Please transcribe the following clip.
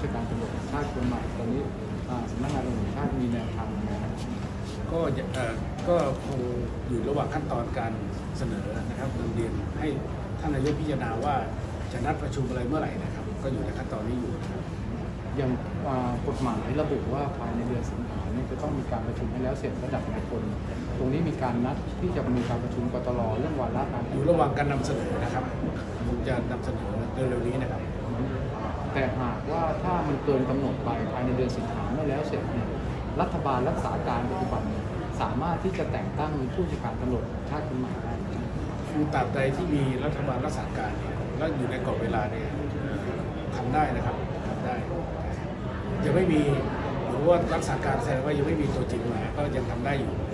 การตำรวจแห่งชาติคนใหม่ตอนนี้สำนักงานตำรวจแห่งชาติมีแนวทางยังไงครับก็คงอยู่ระหว่างขั้นตอนการเสนอนะครับเรียนให้ท่านนายกพิจารณาว่าจะนัดประชุมอะไรเมื่อไหร่นะครับก็อยู่ในขั้นตอนนี้อยู่นะครับอย่างกฎหมายระบุว่าภายในเดือนสิงหาคมจะต้องมีการประชุมให้แล้วเสร็จระดับนายพลตรงนี้มีการนัดที่จะมีการประชุมกตรเรื่องวาระการอยู่ระหว่างการนำเสนอนะครับผมจะนำเสนอเร็วๆนี้นะครับแต่หากว่าถ้ามันเกินกำหนดไปภายในเดือนสิงหาคมไม่แล้วเสร็จเนี่ยรัฐบาลรักษาการปัจจุบันสามารถที่จะแต่งตั้งผู้บัญชาการตำรวจชาติคนใหม่ได้คือตราบใดที่มีรัฐบาลรักษาการและอยู่ในกรอบเวลาเนี่ยทำได้นะครับทำได้ยังไม่มีหรือว่ารักษาการแสดงว่ายังไม่มีตัวจริงมาก็ยังทำได้อยู่